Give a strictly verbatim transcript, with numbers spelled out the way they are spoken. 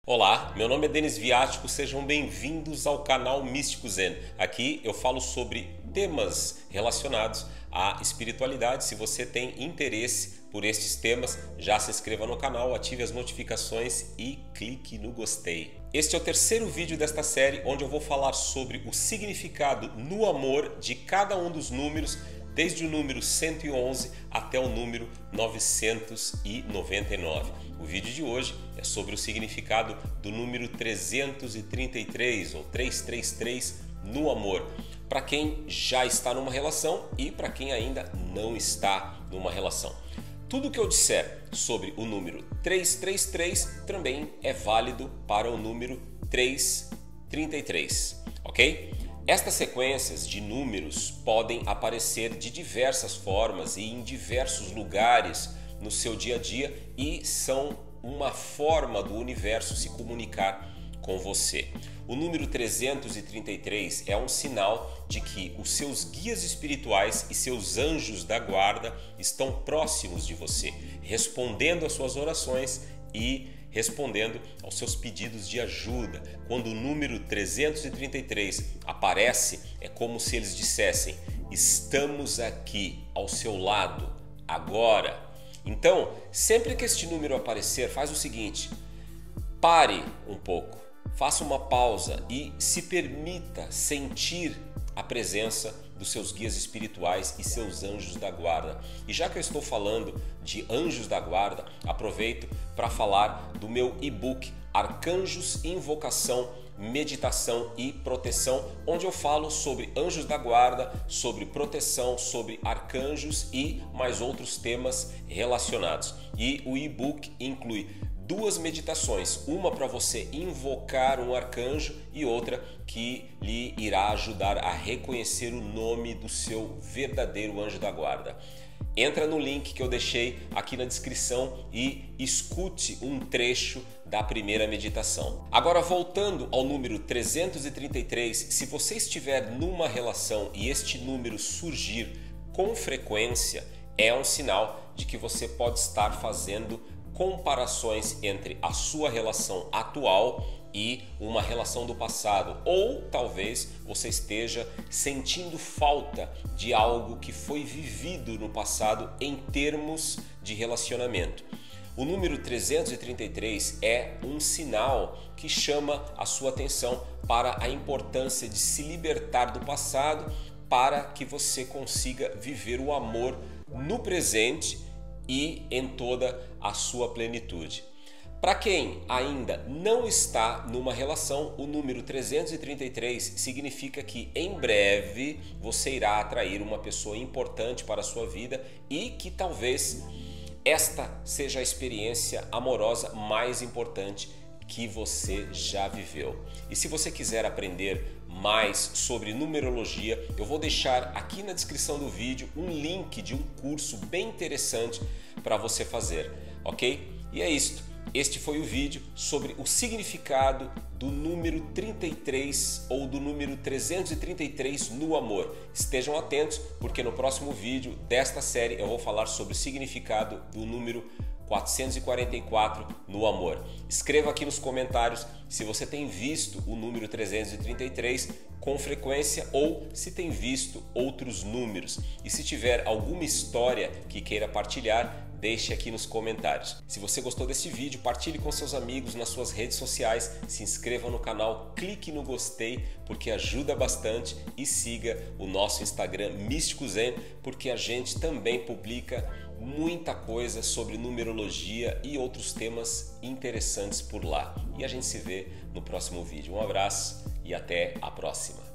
Olá, meu nome é Denis Viático, sejam bem-vindos ao canal Místico Zen. Aqui eu falo sobre temas relacionados à espiritualidade. Se você tem interesse por estes temas, já se inscreva no canal, ative as notificações e clique no gostei. Este é o terceiro vídeo desta série, onde eu vou falar sobre o significado no amor de cada um dos números, desde o número cento e onze até o número novecentos e noventa e nove. O vídeo de hoje é sobre o significado do número trezentos e trinta e três ou trezentos e trinta e três no amor, para quem já está numa relação e para quem ainda não está numa relação. Tudo que eu disser sobre o número trezentos e trinta e três também é válido para o número trezentos e trinta e três, ok? Estas sequências de números podem aparecer de diversas formas e em diversos lugares no seu dia a dia e são uma forma do universo se comunicar com você. O número trezentos e trinta e três é um sinal de que os seus guias espirituais e seus anjos da guarda estão próximos de você, respondendo às suas orações e respondendo aos seus pedidos de ajuda. Quando o número trezentos e trinta e três aparece, é como se eles dissessem: estamos aqui ao seu lado, agora. Então, sempre que este número aparecer, faz o seguinte: pare um pouco, faça uma pausa e se permita sentir a presença dos seus guias espirituais e seus anjos da guarda. E já que eu estou falando de anjos da guarda, aproveito para falar do meu e-book Arcanjos, Invocação, Meditação e Proteção, onde eu falo sobre anjos da guarda, sobre proteção, sobre arcanjos e mais outros temas relacionados. E o e-book inclui duas meditações, uma para você invocar um arcanjo e outra que lhe irá ajudar a reconhecer o nome do seu verdadeiro anjo da guarda. Entra no link que eu deixei aqui na descrição e escute um trecho da primeira meditação. Agora, voltando ao número trezentos e trinta e três, se você estiver numa relação e este número surgir com frequência, é um sinal de que você pode estar fazendo comparações entre a sua relação atual e uma relação do passado, ou talvez você esteja sentindo falta de algo que foi vivido no passado em termos de relacionamento. O número trezentos e trinta e três é um sinal que chama a sua atenção para a importância de se libertar do passado para que você consiga viver o amor no presente e em toda a sua plenitude. Para quem ainda não está numa relação, o número trezentos e trinta e três significa que em breve você irá atrair uma pessoa importante para a sua vida e que talvez esta seja a experiência amorosa mais importante que você já viveu. E se você quiser aprender mais sobre numerologia, eu vou deixar aqui na descrição do vídeo um link de um curso bem interessante para você fazer, ok? E é isto. Este foi o vídeo sobre o significado do número trinta e três ou do número trezentos e trinta e três no amor. Estejam atentos, porque no próximo vídeo desta série eu vou falar sobre o significado do número quatrocentos e quarenta e quatro no amor. Escreva aqui nos comentários se você tem visto o número trezentos e trinta e três com frequência ou se tem visto outros números. E se tiver alguma história que queira partilhar, deixe aqui nos comentários. Se você gostou desse vídeo, partilhe com seus amigos nas suas redes sociais, se inscreva no canal, clique no gostei, porque ajuda bastante, e siga o nosso Instagram Místico Zen, porque a gente também publica muita coisa sobre numerologia e outros temas interessantes por lá. E a gente se vê no próximo vídeo. Um abraço e até a próxima.